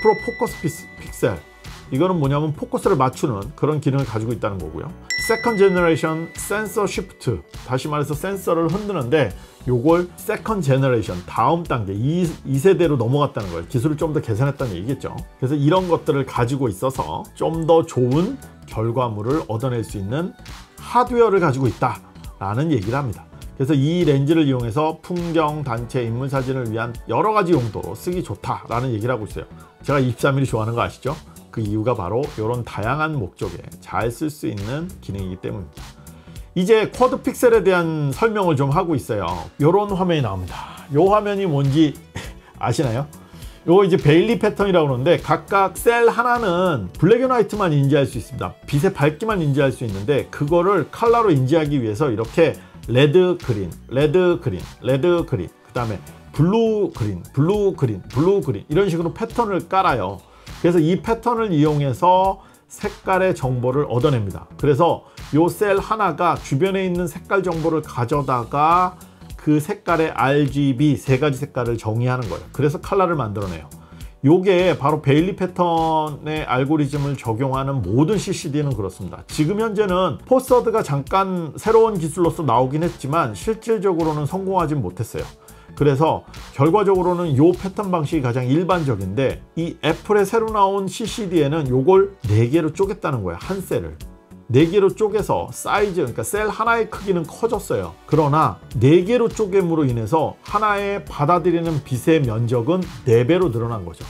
포커스 픽셀, 이거는 뭐냐면 포커스를 맞추는 그런 기능을 가지고 있다는 거고요. 세컨드 제너레이션 센서 쉬프트, 다시 말해서 센서를 흔드는데 요걸 세컨드 제너레이션 다음 단계 2세대로 넘어갔다는 거예요. 기술을 좀 더 개선했다는 얘기겠죠. 그래서 이런 것들을 가지고 있어서 좀 더 좋은 결과물을 얻어낼 수 있는 하드웨어를 가지고 있다 라는 얘기를 합니다. 그래서 이 렌즈를 이용해서 풍경, 단체, 인물 사진을 위한 여러 가지 용도로 쓰기 좋다라는 얘기를 하고 있어요. 제가 24mm 좋아하는 거 아시죠? 그 이유가 바로 이런 다양한 목적에 잘 쓸 수 있는 기능이기 때문입니다. 이제 쿼드 픽셀에 대한 설명을 좀 하고 있어요. 이런 화면이 나옵니다. 이 화면이 뭔지 아시나요? 요거 이제 베일리 패턴이라고 그러는데 각각 셀 하나는 블랙 앤 화이트만 인지할 수 있습니다. 빛의 밝기만 인지할 수 있는데 그거를 컬러로 인지하기 위해서 이렇게 레드 그린, 레드 그린, 레드 그린, 그 다음에 블루 그린, 블루 그린, 블루 그린 이런 식으로 패턴을 깔아요. 그래서 이 패턴을 이용해서 색깔의 정보를 얻어냅니다. 그래서 요 셀 하나가 주변에 있는 색깔 정보를 가져다가 그 색깔의 RGB 세 가지 색깔을 정의하는 거예요. 그래서 컬러를 만들어내요. 요게 바로 베일리 패턴의 알고리즘을 적용하는 모든 CCD는 그렇습니다. 지금 현재는 포서드가 잠깐 새로운 기술로서 나오긴 했지만 실질적으로는 성공하지 못했어요. 그래서 결과적으로는 요 패턴 방식이 가장 일반적인데 이 애플의 새로 나온 CCD에는 요걸 4개로 쪼갰다는 거예요. 한 셀을 4개로 쪼개서 사이즈, 그러니까 셀 하나의 크기는 커졌어요. 그러나 4개로 쪼갰으로 인해서 하나의 받아들이는 빛의 면적은 4배로 늘어난 거죠.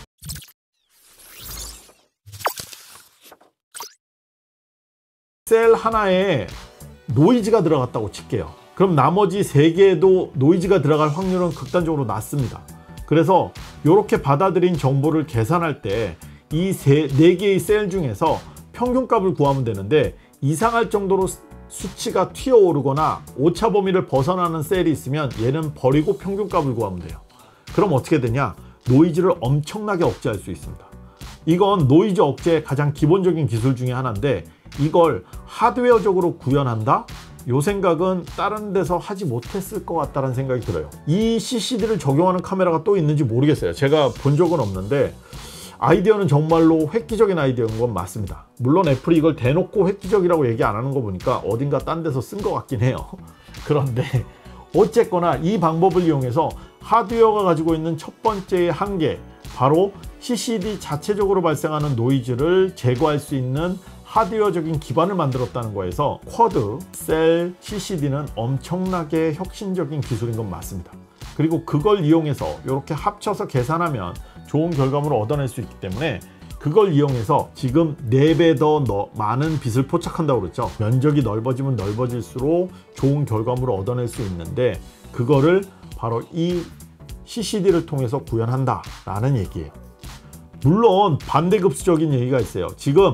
셀 하나에 노이즈가 들어갔다고 칠게요. 그럼 나머지 3개에도 노이즈가 들어갈 확률은 극단적으로 낮습니다. 그래서 이렇게 받아들인 정보를 계산할 때 이 4개의 셀 중에서 평균값을 구하면 되는데 이상할 정도로 수치가 튀어오르거나 오차 범위를 벗어나는 셀이 있으면 얘는 버리고 평균값을 구하면 돼요. 그럼 어떻게 되냐? 노이즈를 엄청나게 억제할 수 있습니다. 이건 노이즈 억제의 가장 기본적인 기술 중에 하나인데 이걸 하드웨어적으로 구현한다? 요 생각은 다른 데서 하지 못했을 것 같다는 생각이 들어요. 이 CCD를 적용하는 카메라가 또 있는지 모르겠어요. 제가 본 적은 없는데 아이디어는 정말로 획기적인 아이디어인 건 맞습니다. 물론 애플이 이걸 대놓고 획기적이라고 얘기 안 하는 거 보니까 어딘가 딴 데서 쓴 것 같긴 해요. 그런데 어쨌거나 이 방법을 이용해서 하드웨어가 가지고 있는 첫 번째의 한계, 바로 CCD 자체적으로 발생하는 노이즈를 제거할 수 있는 하드웨어적인 기반을 만들었다는 거에서 쿼드, 셀, CCD는 엄청나게 혁신적인 기술인 건 맞습니다. 그리고 그걸 이용해서 이렇게 합쳐서 계산하면 좋은 결과물을 얻어낼 수 있기 때문에 그걸 이용해서 지금 4배 더 많은 빛을 포착한다고 그랬죠. 면적이 넓어지면 넓어질수록 좋은 결과물을 얻어낼 수 있는데 그거를 바로 이 CCD를 통해서 구현한다 라는 얘기예요. 물론 반대급수적인 얘기가 있어요. 지금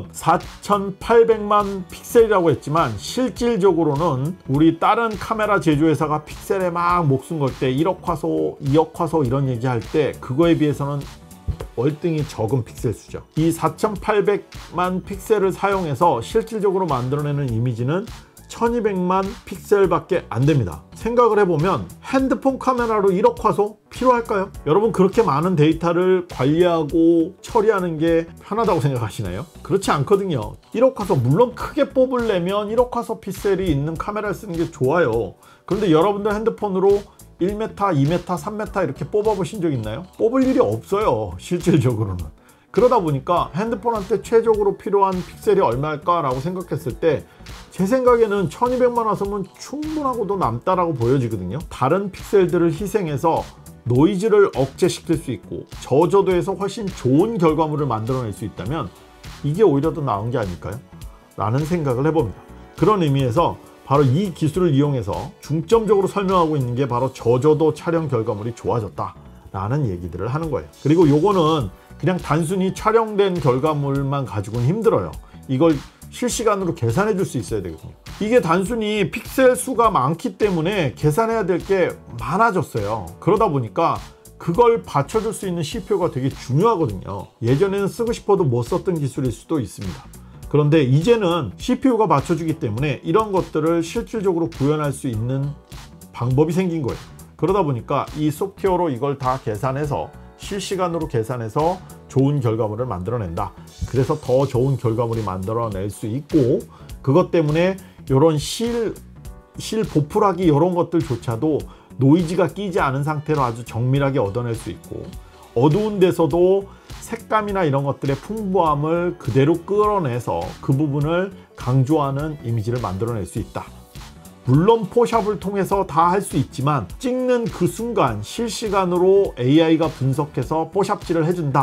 4800만 픽셀이라고 했지만 실질적으로는 우리 다른 카메라 제조회사가 픽셀에 막 목숨 걸 때 1억 화소, 2억 화소 이런 얘기할 때 그거에 비해서는 월등히 적은 픽셀 수죠. 이 4800만 픽셀을 사용해서 실질적으로 만들어내는 이미지는 1200만 픽셀밖에 안 됩니다. 생각을 해보면 핸드폰 카메라로 1억 화소 필요할까요? 여러분 그렇게 많은 데이터를 관리하고 처리하는 게 편하다고 생각하시나요? 그렇지 않거든요. 1억 화소, 물론 크게 뽑으려면 1억 화소 픽셀이 있는 카메라를 쓰는 게 좋아요. 그런데 여러분들 핸드폰으로 1m, 2m, 3m 이렇게 뽑아보신 적 있나요? 뽑을 일이 없어요. 실질적으로는. 그러다 보니까 핸드폰한테 최적으로 필요한 픽셀이 얼마일까 라고 생각했을 때 제 생각에는 1200만 화소면 충분하고도 남다라고 보여지거든요. 다른 픽셀들을 희생해서 노이즈를 억제시킬 수 있고 저조도에서 훨씬 좋은 결과물을 만들어낼 수 있다면 이게 오히려 더 나은 게 아닐까요? 라는 생각을 해봅니다. 그런 의미에서 바로 이 기술을 이용해서 중점적으로 설명하고 있는 게 바로 저조도 촬영 결과물이 좋아졌다 라는 얘기들을 하는 거예요. 그리고 요거는 그냥 단순히 촬영된 결과물만 가지고는 힘들어요. 이걸 실시간으로 계산해 줄 수 있어야 되거든요. 이게 단순히 픽셀 수가 많기 때문에 계산해야 될 게 많아졌어요. 그러다 보니까 그걸 받쳐줄 수 있는 CPU가 되게 중요하거든요. 예전에는 쓰고 싶어도 못 썼던 기술일 수도 있습니다. 그런데 이제는 CPU가 받쳐주기 때문에 이런 것들을 실질적으로 구현할 수 있는 방법이 생긴 거예요. 그러다 보니까 이 소프트웨어로 이걸 다 계산해서 실시간으로 계산해서 좋은 결과물을 만들어낸다. 그래서 더 좋은 결과물이 만들어낼 수 있고 그것 때문에 이런 실 보풀하기 이런 것들조차도 노이즈가 끼지 않은 상태로 아주 정밀하게 얻어낼 수 있고 어두운 데서도 색감이나 이런 것들의 풍부함을 그대로 끌어내서 그 부분을 강조하는 이미지를 만들어낼 수 있다. 물론 포샵을 통해서 다 할 수 있지만 찍는 그 순간 실시간으로 AI가 분석해서 포샵질을 해준다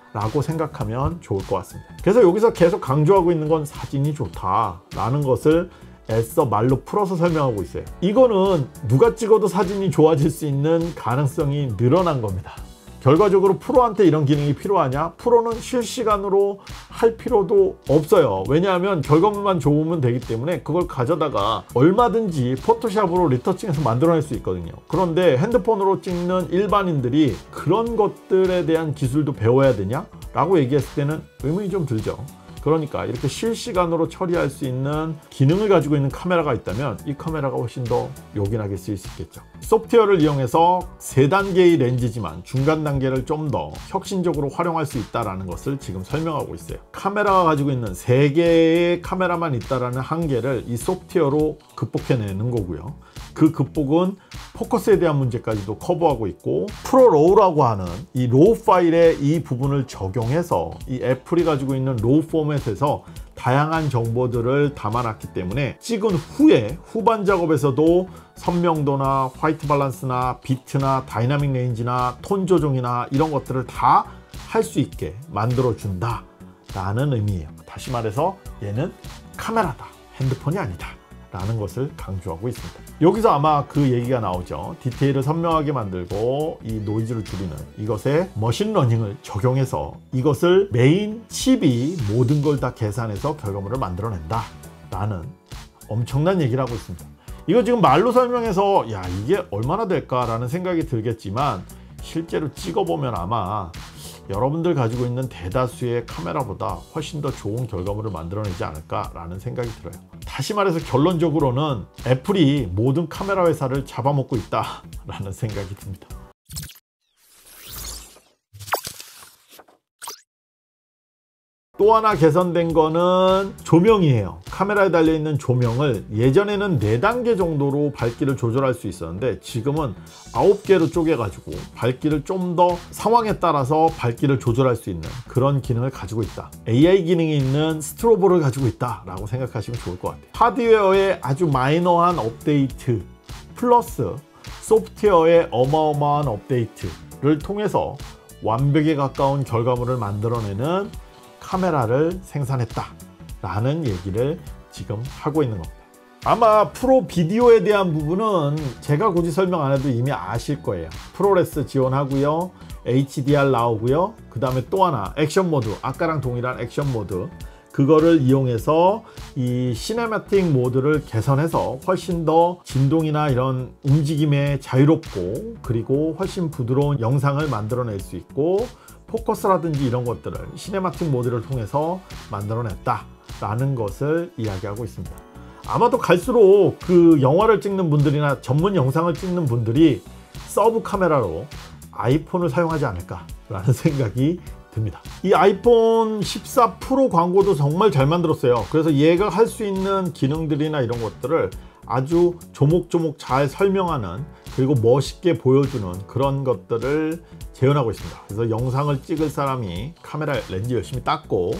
라고 생각하면 좋을 것 같습니다. 그래서 여기서 계속 강조하고 있는 건 사진이 좋다라는 것을 애써 말로 풀어서 설명하고 있어요. 이거는 누가 찍어도 사진이 좋아질 수 있는 가능성이 늘어난 겁니다. 결과적으로 프로한테 이런 기능이 필요하냐? 프로는 실시간으로 할 필요도 없어요. 왜냐하면 결과물만 좋으면 되기 때문에 그걸 가져다가 얼마든지 포토샵으로 리터칭해서 만들어낼 수 있거든요. 그런데 핸드폰으로 찍는 일반인들이 그런 것들에 대한 기술도 배워야 되냐? 라고 얘기했을 때는 의문이 좀 들죠. 그러니까 이렇게 실시간으로 처리할 수 있는 기능을 가지고 있는 카메라가 있다면 이 카메라가 훨씬 더 요긴하게 쓰일 수 있겠죠. 소프트웨어를 이용해서 3단계의 렌즈지만 중간 단계를 좀 더 혁신적으로 활용할 수 있다는 것을 지금 설명하고 있어요. 카메라가 가지고 있는 3개의 카메라만 있다는 한계를 이 소프트웨어로 극복해내는 거고요. 그 극복은 포커스에 대한 문제까지도 커버하고 있고, 프로 로우라고 하는 이 로우 파일의 이 부분을 적용해서 이 애플이 가지고 있는 로우 포맷에서 다양한 정보들을 담아놨기 때문에 찍은 후에 후반 작업에서도 선명도나 화이트 밸런스나 비트나 다이나믹 레인지나 톤 조정이나 이런 것들을 다 할 수 있게 만들어준다 라는 의미예요. 다시 말해서 얘는 카메라다, 핸드폰이 아니다 라는 것을 강조하고 있습니다. 여기서 아마 그 얘기가 나오죠. 디테일을 선명하게 만들고 이 노이즈를 줄이는 이것에 머신러닝을 적용해서 이것을 메인 칩이 모든 걸 다 계산해서 결과물을 만들어낸다 라는 엄청난 얘기를 하고 있습니다. 이거 지금 말로 설명해서 야 이게 얼마나 될까 라는 생각이 들겠지만 실제로 찍어보면 아마 여러분들 가지고 있는 대다수의 카메라보다 훨씬 더 좋은 결과물을 만들어내지 않을까 라는 생각이 들어요. 다시 말해서 결론적으로는 애플이 모든 카메라 회사를 잡아먹고 있다 라는 생각이 듭니다. 또 하나 개선된 거는 조명이에요. 카메라에 달려있는 조명을 예전에는 4단계 정도로 밝기를 조절할 수 있었는데 지금은 9개로 쪼개가지고 밝기를 좀 더 상황에 따라서 밝기를 조절할 수 있는 그런 기능을 가지고 있다. AI 기능이 있는 스트로보를 가지고 있다 라고 생각하시면 좋을 것 같아요. 하드웨어의 아주 마이너한 업데이트 플러스 소프트웨어의 어마어마한 업데이트를 통해서 완벽에 가까운 결과물을 만들어내는 카메라를 생산했다 라는 얘기를 지금 하고 있는 겁니다. 아마 프로 비디오에 대한 부분은 제가 굳이 설명 안 해도 이미 아실 거예요. 프로레스 지원하고요, HDR 나오고요, 그 다음에 또 하나 액션 모드, 아까랑 동일한 액션 모드, 그거를 이용해서 이 시네마틱 모드를 개선해서 훨씬 더 진동이나 이런 움직임에 자유롭고 그리고 훨씬 부드러운 영상을 만들어낼 수 있고, 포커스라든지 이런 것들을 시네마틱 모드를 통해서 만들어냈다 라는 것을 이야기하고 있습니다. 아마도 갈수록 그 영화를 찍는 분들이나 전문 영상을 찍는 분들이 서브 카메라로 아이폰을 사용하지 않을까 라는 생각이 듭니다. 이 아이폰 14 프로 광고도 정말 잘 만들었어요. 그래서 얘가 할 수 있는 기능들이나 이런 것들을 아주 조목조목 잘 설명하는, 그리고 멋있게 보여주는 그런 것들을 재현하고 있습니다. 그래서 영상을 찍을 사람이 카메라 렌즈 열심히 닦고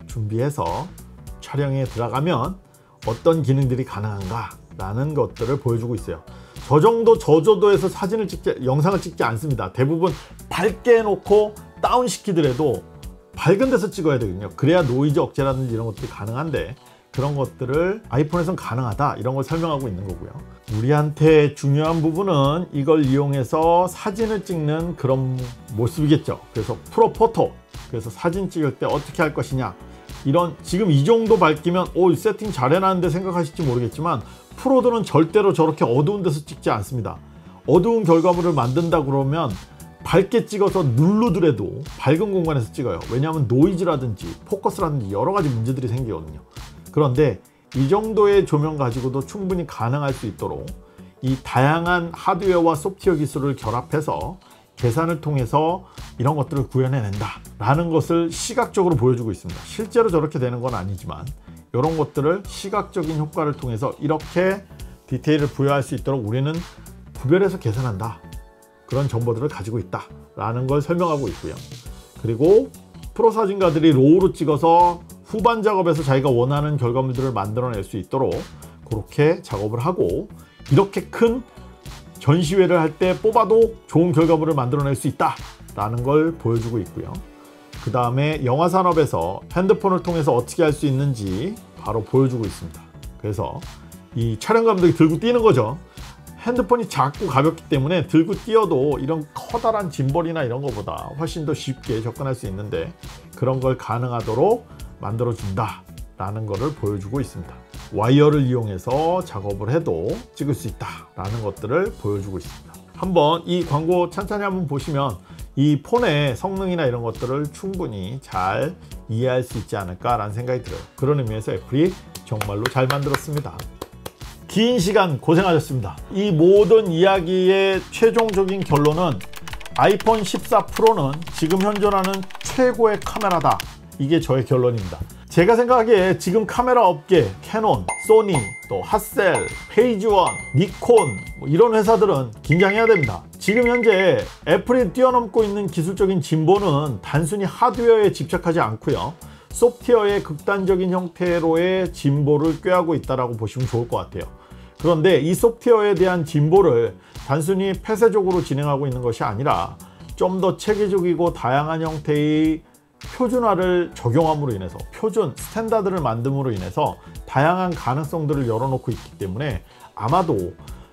준비해서 촬영에 들어가면 어떤 기능들이 가능한가 라는 것들을 보여주고 있어요. 저 정도 저조도에서 영상을 찍지 않습니다. 대부분 밝게 해놓고 다운 시키더라도 밝은 데서 찍어야 되거든요. 그래야 노이즈 억제라든지 이런 것들이 가능한데 그런 것들을 아이폰에선 가능하다 이런 걸 설명하고 있는 거고요. 우리한테 중요한 부분은 이걸 이용해서 사진을 찍는 그런 모습이겠죠. 그래서 프로 포토, 그래서 사진 찍을 때 어떻게 할 것이냐, 이런 지금 이 정도 밝기면 오 세팅 잘 해놨는데 생각하실지 모르겠지만 프로들은 절대로 저렇게 어두운 데서 찍지 않습니다. 어두운 결과물을 만든다 그러면 밝게 찍어서 누르더라도 밝은 공간에서 찍어요. 왜냐하면 노이즈라든지 포커스라든지 여러 가지 문제들이 생기거든요. 그런데 이 정도의 조명 가지고도 충분히 가능할 수 있도록 이 다양한 하드웨어와 소프트웨어 기술을 결합해서 계산을 통해서 이런 것들을 구현해낸다 라는 것을 시각적으로 보여주고 있습니다. 실제로 저렇게 되는 건 아니지만 이런 것들을 시각적인 효과를 통해서 이렇게 디테일을 부여할 수 있도록 우리는 구별해서 계산한다, 그런 정보들을 가지고 있다 라는 걸 설명하고 있고요. 그리고 프로 사진가들이 로우로 찍어서 후반 작업에서 자기가 원하는 결과물들을 만들어낼 수 있도록 그렇게 작업을 하고, 이렇게 큰 전시회를 할 때 뽑아도 좋은 결과물을 만들어낼 수 있다 라는 걸 보여주고 있고요. 그 다음에 영화 산업에서 핸드폰을 통해서 어떻게 할 수 있는지 바로 보여주고 있습니다. 그래서 이 촬영 감독이 들고 뛰는 거죠. 핸드폰이 작고 가볍기 때문에 들고 뛰어도 이런 커다란 짐벌이나 이런 것보다 훨씬 더 쉽게 접근할 수 있는데 그런 걸 가능하도록 만들어준다 라는 것을 보여주고 있습니다. 와이어를 이용해서 작업을 해도 찍을 수 있다 라는 것들을 보여주고 있습니다. 한번 이 광고 찬찬히 한번 보시면 이 폰의 성능이나 이런 것들을 충분히 잘 이해할 수 있지 않을까 라는 생각이 들어요. 그런 의미에서 애플이 정말로 잘 만들었습니다. 긴 시간 고생하셨습니다. 이 모든 이야기의 최종적인 결론은 아이폰 14 프로는 지금 현존하는 최고의 카메라다. 이게 저의 결론입니다. 제가 생각하기에 지금 카메라 업계 캐논, 소니, 또 핫셀, 페이지원, 니콘 뭐 이런 회사들은 긴장해야 됩니다. 지금 현재 애플이 뛰어넘고 있는 기술적인 진보는 단순히 하드웨어에 집착하지 않고요. 소프트웨어의 극단적인 형태로의 진보를 꾀하고 있다고 보시면 좋을 것 같아요. 그런데 이 소프트웨어에 대한 진보를 단순히 폐쇄적으로 진행하고 있는 것이 아니라 좀 더 체계적이고 다양한 형태의 표준화를 적용함으로 인해서 표준 스탠다드를 만듦으로 인해서 다양한 가능성들을 열어놓고 있기 때문에 아마도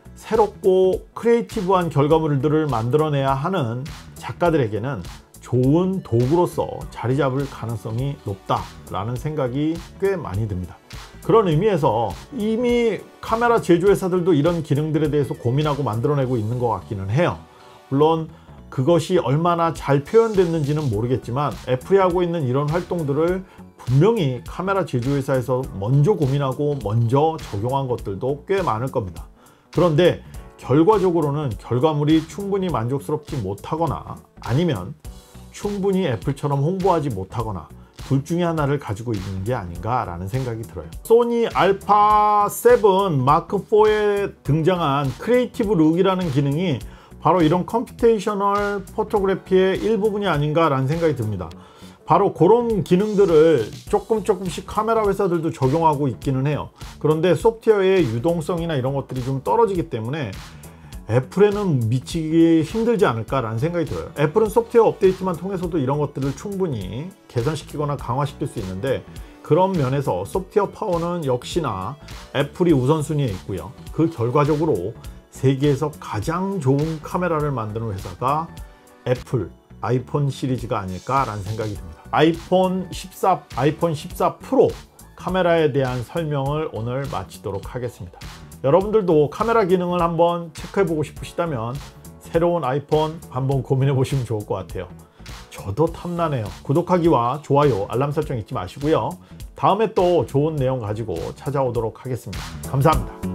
새롭고 크리에이티브한 결과물들을 만들어내야 하는 작가들에게는 좋은 도구로서 자리 잡을 가능성이 높다라는 생각이 꽤 많이 듭니다. 그런 의미에서 이미 카메라 제조회사들도 이런 기능들에 대해서 고민하고 만들어내고 있는 것 같기는 해요. 물론 그것이 얼마나 잘 표현됐는지는 모르겠지만 애플이 하고 있는 이런 활동들을 분명히 카메라 제조회사에서 먼저 고민하고 먼저 적용한 것들도 꽤 많을 겁니다. 그런데 결과적으로는 결과물이 충분히 만족스럽지 못하거나 아니면 충분히 애플처럼 홍보하지 못하거나 둘 중에 하나를 가지고 있는 게 아닌가 라는 생각이 들어요. 소니 알파 7 마크 4에 등장한 크리에이티브 룩이라는 기능이 바로 이런 컴퓨테이셔널 포토그래피의 일부분이 아닌가 라는 생각이 듭니다. 바로 그런 기능들을 조금씩 카메라 회사들도 적용하고 있기는 해요. 그런데 소프트웨어의 유동성이나 이런 것들이 좀 떨어지기 때문에 애플에는 미치기 힘들지 않을까 라는 생각이 들어요. 애플은 소프트웨어 업데이트만 통해서도 이런 것들을 충분히 개선시키거나 강화시킬 수 있는데 그런 면에서 소프트웨어 파워는 역시나 애플이 우선순위에 있고요. 그 결과적으로 세계에서 가장 좋은 카메라를 만드는 회사가 애플 아이폰 시리즈가 아닐까 라는 생각이 듭니다. 아이폰 14 프로 카메라에 대한 설명을 오늘 마치도록 하겠습니다. 여러분들도 카메라 기능을 한번 체크해 보고 싶으시다면 새로운 아이폰 한번 고민해 보시면 좋을 것 같아요. 저도 탐나네요. 구독하기와 좋아요, 알람 설정 잊지 마시고요. 다음에 또 좋은 내용 가지고 찾아오도록 하겠습니다. 감사합니다.